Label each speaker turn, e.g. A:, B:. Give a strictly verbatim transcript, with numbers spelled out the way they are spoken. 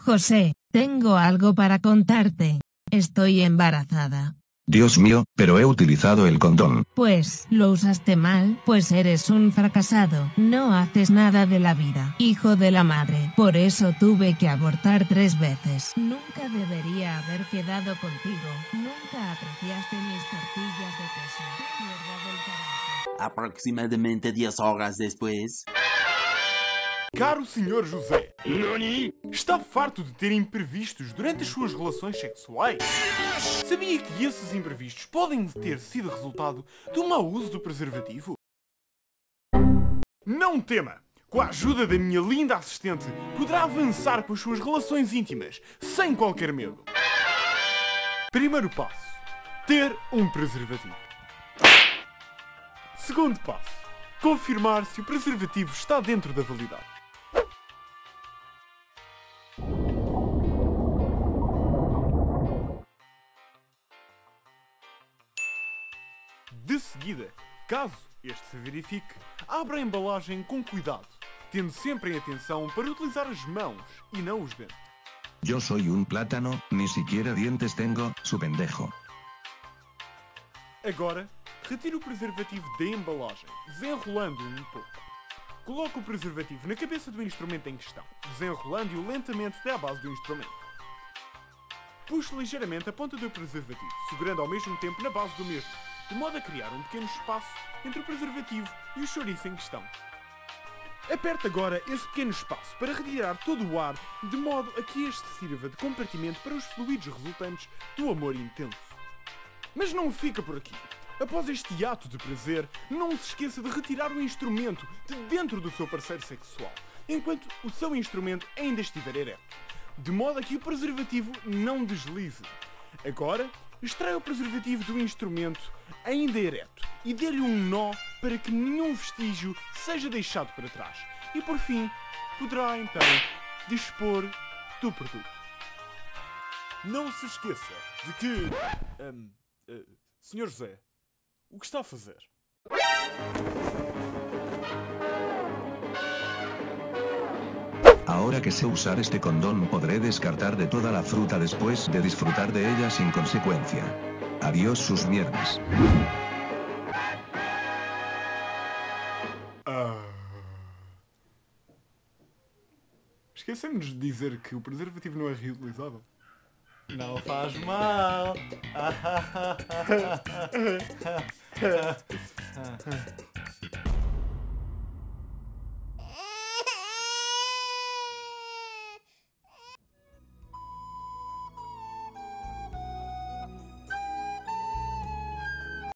A: José, tengo algo para contarte. Estoy embarazada.
B: Dios mío, pero he utilizado el condón.
A: Pues, lo usaste mal, pues eres un fracasado. No haces nada de la vida, hijo de la madre. Por eso tuve que abortar tres veces. Nunca debería haber quedado contigo. Nunca apreciaste mis tortillas de queso. Mierda del carajo.
C: Aproximadamente diez horas después.
D: Caro senhor José, Nani? Está farto de ter imprevistos durante as suas relações sexuais? Sabia que esses imprevistos podem ter sido resultado do mau uso do preservativo? Não tema! Com a ajuda da minha linda assistente, poderá avançar com as suas relações íntimas, sem qualquer medo. Primeiro passo: ter um preservativo. Segundo passo: confirmar se o preservativo está dentro da validade. De seguida, caso este se verifique, abra a embalagem com cuidado, tendo sempre em atenção para utilizar as mãos e não os dentes.
B: Yo soy un plátano, ni siquiera dientes tengo, su pendejo.
D: Agora, retire o preservativo da embalagem, desenrolando-o um pouco. Coloque o preservativo na cabeça do instrumento em questão, desenrolando-o lentamente até à base do instrumento. Puxe ligeiramente a ponta do preservativo, segurando ao mesmo tempo na base do mesmo, de modo a criar um pequeno espaço entre o preservativo e o chouriço em questão. Aperte agora esse pequeno espaço para retirar todo o ar, de modo a que este sirva de compartimento para os fluidos resultantes do amor intenso. Mas não fica por aqui. Após este ato de prazer, não se esqueça de retirar o instrumento de dentro do seu parceiro sexual, enquanto o seu instrumento ainda estiver ereto, de modo a que o preservativo não deslize. Agora, extraia o preservativo do instrumento ainda ereto e dê-lhe um nó para que nenhum vestígio seja deixado para trás. E por fim, poderá então dispor do produto. Não se esqueça de que... Um, uh, senhor José, o que está a fazer?
B: Ahora que sé usar este condón podré descartar de toda la fruta después de disfrutar de ella sin consecuencia. Adiós sus mierdas.
D: Ah. Esquecemos de dizer que o preservativo não é reutilizável. Não faz mal.